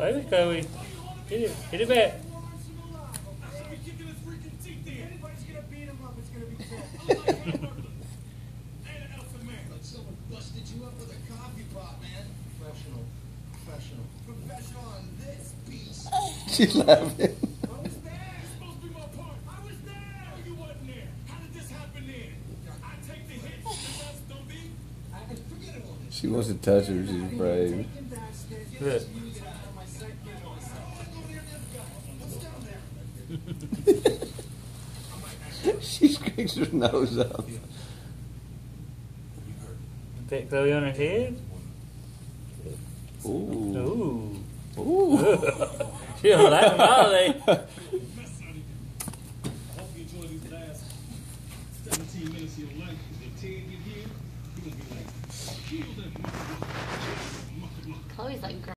Baby Chloe. Hit it back. Busted you up with a coffee pot, man. Professional on this piece. She's laughing. I was there. It's supposed to be my part. I was there. No, you wasn't there. How did this happen then? I take the hits. That's don't be. I forget it all this. She wants to touch her. She's afraid. Look. She scrapes her nose up. Pet Chloe on her head. Ooh. Ooh. Ooh. She don't like them, are they? I hope you enjoy these last 17 minutes of your life. Because when Ted get here, you're going to be like, Chloe's like